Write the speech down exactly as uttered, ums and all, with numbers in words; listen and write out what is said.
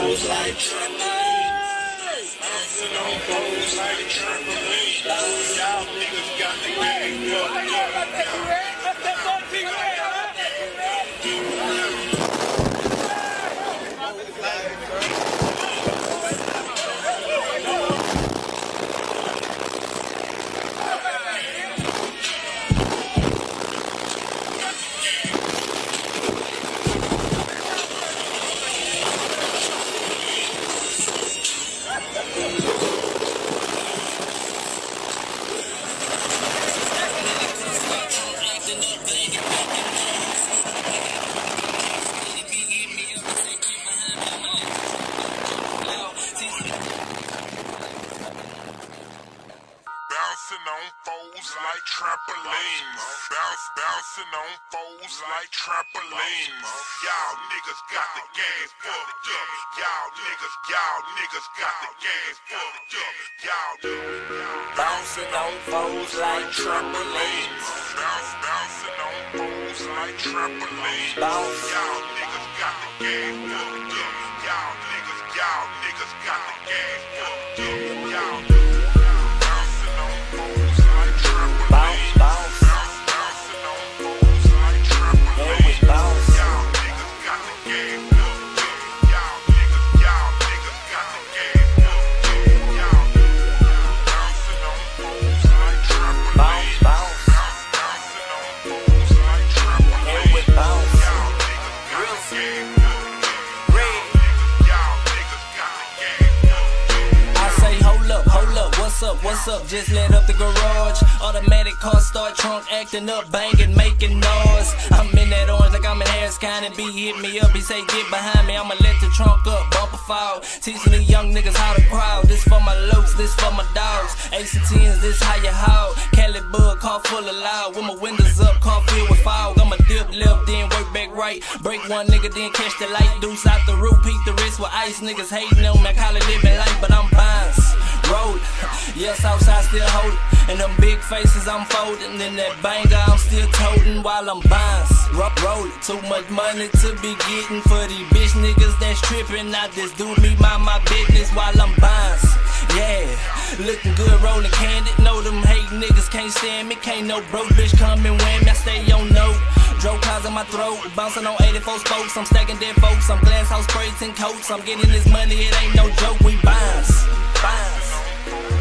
foes like trampoline. Bouncing on foes like trampoline. Y'all niggas got the game fucked up. Bouncing on foes like trampolines. Bounce, bouncing on foes like trampolines. Y'all niggas got the gas fucked up. Y'all niggas, y'all niggas got the gas fucked up. Y'all bouncing on foes like trampolines. Bounce, bouncing on foes like trampolines. Bounce, y'all niggas got the gas fucked up. Y'all niggas, y'all niggas got the gas fucked up. Y'all. What's up? Just let up the garage. Automatic car start, trunk acting up, banging, making noise. I'm in that orange like I'm in Harris County. B hit me up, he say get behind me. I'ma let the trunk up, bumper fall. Teaching the young niggas how to crowd. This for my lokes, this for my dogs. Ace and tens, this how you haul. Cali bug, car full of loud. With my windows up, car filled with fog. I'ma dip left, then work back right. Break one nigga, then catch the light. Deuce out the roof, peek the wrist with ice. Niggas hating on me, I call it living life, but I'm bounce. Roll it. Yeah, Southside still hold it. And them big faces I'm folding. And that banger I'm still toting while I'm bounce. Roll it. Too much money to be getting for these bitch niggas that's tripping. I just do me, mind my business while I'm bounce. Yeah, looking good, rolling candy. Know them hate niggas can't stand me. Can't no broke bitch come and win me. I stay on note. Drove cars in my throat, bouncing on eighty-four spokes. I'm stacking dead folks. I'm glass house sprays and coats. I'm getting this money, it ain't no joke. We bounce, bounce.